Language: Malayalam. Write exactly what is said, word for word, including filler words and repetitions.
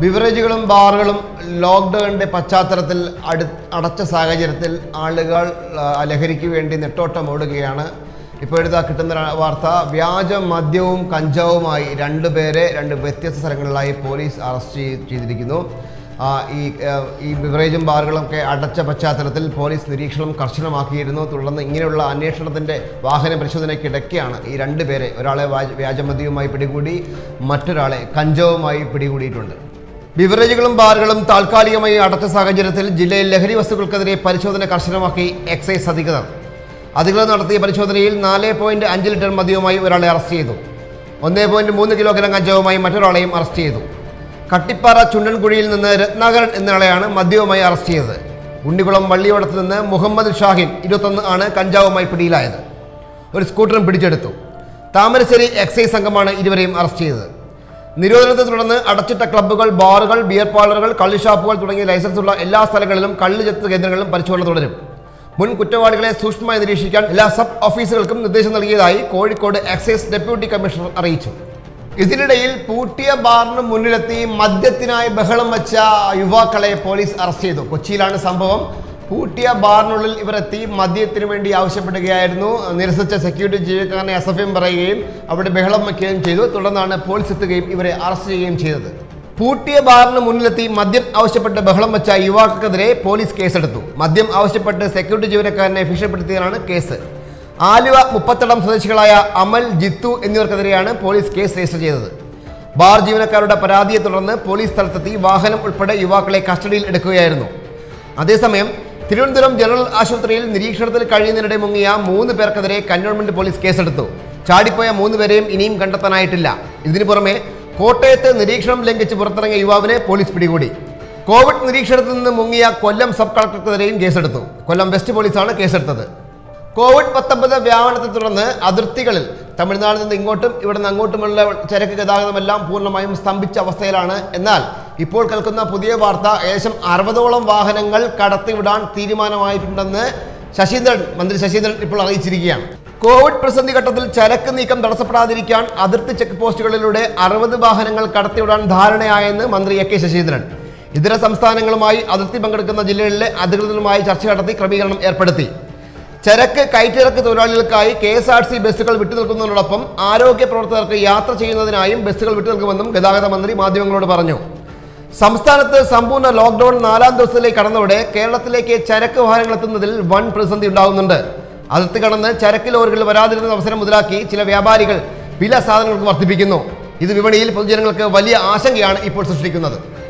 ബിവറേജുകളും ബാറുകളും ലോക്ക്ഡൌണിന്റെ പശ്ചാത്തലത്തിൽ അടച്ച സാഹചര്യത്തിൽ ആളുകൾ ലഹരിക്ക് വേണ്ടി നെട്ടോട്ടം ഓടുകയാണ്. ഇപ്പോഴത്തെ കിട്ടുന്ന വാർത്ത, വ്യാജ മദ്യവും കഞ്ചാവുമായി രണ്ടുപേരെ രണ്ട് വ്യത്യസ്ത സ്ഥലങ്ങളിലായി പോലീസ് അറസ്റ്റ് ചെയ്തിരിക്കുന്നു. ഈ ഈ ബിവറേജും ബാറുകളൊക്കെ അടച്ച പശ്ചാത്തലത്തിൽ പോലീസ് നിരീക്ഷണം കർശനമാക്കിയിരുന്നു. തുടർന്ന് ഇങ്ങനെയുള്ള അന്വേഷണത്തിൻ്റെ വാഹന പരിശോധനയ്ക്കിടയ്ക്കാണ് ഈ രണ്ടുപേരെ, ഒരാളെ വ്യാജമദ്യവുമായി പിടികൂടി, മറ്റൊരാളെ കഞ്ചാവുമായി പിടികൂടിയിട്ടുണ്ട്. ബിവറേജുകളും ബാറുകളും താൽക്കാലികമായി അടച്ച സാഹചര്യത്തിൽ ജില്ലയിൽ ലഹരി വസ്തുക്കൾക്കെതിരെ പരിശോധന കർശനമാക്കി എക്സൈസ് അധികൃതർ. അധികൃതർ നടത്തിയ പരിശോധനയിൽ നാല് പോയിന്റ് അഞ്ച് ലിറ്റർ മദ്യവുമായി ഒരാളെ അറസ്റ്റ് ചെയ്തു. ഒന്നേ പോയിന്റ് മൂന്ന് കിലോഗ്രാം കഞ്ചാവുമായി മറ്റൊരാളെയും അറസ്റ്റ് ചെയ്തു. കട്ടിപ്പാറ ചുണ്ടൻകുഴിയിൽ നിന്ന് രത്നാകരൻ എന്നയാളെയാണ് മദ്യവുമായി അറസ്റ്റ് ചെയ്തത്. ഉണ്ണികുളം വള്ളിയോടത്ത് നിന്ന് മുഹമ്മദ് ഷാഹിൻ ഇരുപത്തൊന്ന് ആണ് കഞ്ചാവുമായി പിടിയിലായത്. ഒരു സ്കൂട്ടറും പിടിച്ചെടുത്തു. താമരശ്ശേരി എക്സൈസ് സംഘമാണ് ഇരുവരെയും അറസ്റ്റ് ചെയ്തത്. നിരോധനത്തെ തുടർന്ന് അടച്ചിട്ട ക്ലബ്ബുകൾ, ബാറുകൾ, ബിയർ പാർലറുകൾ, കള്ളുഷാപ്പുകൾ തുടങ്ങിയ ലൈസൻസുള്ള എല്ലാ സ്ഥലങ്ങളിലും കള്ളുചെത്ത് കേന്ദ്രങ്ങളിലും പരിശോധന തുടരും. മുൻ കുറ്റവാളികളെ സൂക്ഷ്മമായി നിരീക്ഷിക്കാൻ എല്ലാ സബ് ഓഫീസുകൾക്കും നിർദ്ദേശം നൽകിയതായി കോഴിക്കോട് എക്സൈസ് ഡെപ്യൂട്ടി കമ്മീഷണർ അറിയിച്ചു. ഇതിനിടയിൽ പൂട്ടിയ ബാറിന് മുന്നിലെത്തി മദ്യത്തിനായി ബഹളം വച്ച യുവാക്കളെ പോലീസ് അറസ്റ്റ് ചെയ്തു. കൊച്ചിയിലാണ് സംഭവം. പൂട്ടിയ ബാറിനുള്ളിൽ ഇവർ എത്തി മദ്യത്തിന് വേണ്ടി ആവശ്യപ്പെടുകയായിരുന്നു. നിരസിച്ച സെക്യൂരിറ്റി ജീവനക്കാരനെ അസഭ്യം പറയുകയും അവിടെ ബഹളം വയ്ക്കുകയും ചെയ്തു. തുടർന്നാണ് പോലീസ് എത്തുകയും ഇവരെ അറസ്റ്റ് ചെയ്യുകയും ചെയ്തത്. പൂട്ടിയ ബാറിന് മുന്നിലെത്തി മദ്യം ആവശ്യപ്പെട്ട് ബഹളം വെച്ച യുവാക്കൾക്കെതിരെ പോലീസ് കേസെടുത്തു. മദ്യം ആവശ്യപ്പെട്ട് സെക്യൂരിറ്റി ജീവനക്കാരനെ ഭീഷണിപ്പെടുത്തിയതാണ് കേസ്. ആലുവ മുപ്പത്തടം സ്വദേശികളായ അമൽ, ജിത്തു എന്നിവർക്കെതിരെയാണ് പോലീസ് കേസ് രജിസ്റ്റർ ചെയ്തത്. ബാർ ജീവനക്കാരുടെ പരാതിയെ തുടർന്ന് പോലീസ് സ്ഥലത്തെത്തി വാഹനം ഉൾപ്പെടെ യുവാക്കളെ കസ്റ്റഡിയിൽ എടുക്കുകയായിരുന്നു. അതേസമയം തിരുവനന്തപുരം ജനറൽ ആശുപത്രിയിൽ നിരീക്ഷണത്തിൽ കഴിയുന്നതിനിടെ മുങ്ങിയ മൂന്ന് പേർക്കെതിരെ കന്റോൺമെന്റ് പോലീസ് കേസെടുത്തു. ചാടിപ്പോയ മൂന്ന് പേരെയും ഇനിയും കണ്ടെത്താനായിട്ടില്ല. ഇതിനു പുറമെ കോട്ടയത്ത് നിരീക്ഷണം ലംഘിച്ച് പുറത്തിറങ്ങിയ യുവാവിനെ പോലീസ് പിടികൂടി. കോവിഡ് നിരീക്ഷണത്തിൽ നിന്ന് മുങ്ങിയ കൊല്ലം സബ് കളക്ടർക്കെതിരെയും കേസെടുത്തു. കൊല്ലം വെസ്റ്റ് പോലീസാണ് കേസെടുത്തത്. കോവിഡ് പത്തൊമ്പത് വ്യാപനത്തെ തുടർന്ന് അതിർത്തികളിൽ തമിഴ്നാട്ടിൽ നിന്ന് ഇങ്ങോട്ടും ഇവിടെ നിന്ന് അങ്ങോട്ടുമുള്ള ചരക്ക് ഗതാഗതമെല്ലാം പൂർണ്ണമായും സ്തംഭിച്ച അവസ്ഥയിലാണ്. എന്നാൽ ഇപ്പോൾ കേൾക്കുന്ന പുതിയ വാർത്ത, ഏകദേശം അറുപതോളം വാഹനങ്ങൾ കടത്തിവിടാൻ തീരുമാനമായിട്ടുണ്ടെന്ന് ശശീന്ദ്രൻ മന്ത്രി ശശീന്ദ്രൻ ഇപ്പോൾ അറിയിച്ചിരിക്കുകയാണ്. കോവിഡ് പ്രതിസന്ധി ഘട്ടത്തിൽ ചരക്ക് നീക്കം തടസ്സപ്പെടാതിരിക്കാൻ അതിർത്തി ചെക്ക് പോസ്റ്റുകളിലൂടെ അറുപത് വാഹനങ്ങൾ കടത്തിവിടാൻ ധാരണയായെന്ന് മന്ത്രി എ കെ ശശീന്ദ്രൻ ഇതര സംസ്ഥാനങ്ങളുമായി അതിർത്തി പങ്കെടുക്കുന്ന ജില്ലകളിലെ അധികൃതരുമായി ചർച്ച നടത്തി ക്രമീകരണം ഏർപ്പെടുത്തി. ചരക്ക് കയറ്റിറക്ക് തൊഴിലാളികൾക്കായി K S R T C ബസ്സുകൾ വിട്ടുനിൽക്കുന്നതിനോടൊപ്പം ആരോഗ്യ പ്രവർത്തകർക്ക് യാത്ര ചെയ്യുന്നതിനായും ബസ്സുകൾ വിട്ടുനിൽക്കുമെന്നും ഗതാഗത മന്ത്രി മാധ്യമങ്ങളോട് പറഞ്ഞു. സംസ്ഥാനത്ത് സമ്പൂർണ്ണ ലോക്ക്ഡൌൺ നാലാം ദിവസത്തിലേക്ക് കടന്നതോടെ കേരളത്തിലേക്ക് ചരക്ക് വാഹനങ്ങൾ എത്തുന്നതിൽ വൻ പ്രതിസന്ധി ഉണ്ടാകുന്നുണ്ട്. അതിർത്തി കടന്ന് ചരക്ക് ലോറികൾ വരാതിരുന്ന അവസരം മുതലാക്കി ചില വ്യാപാരികൾ വില സാധനങ്ങൾക്ക് വർദ്ധിപ്പിക്കുന്നു. ഇത് വിപണിയിൽ പൊതുജനങ്ങൾക്ക് വലിയ ആശങ്കയാണ് ഇപ്പോൾ സൃഷ്ടിക്കുന്നത്.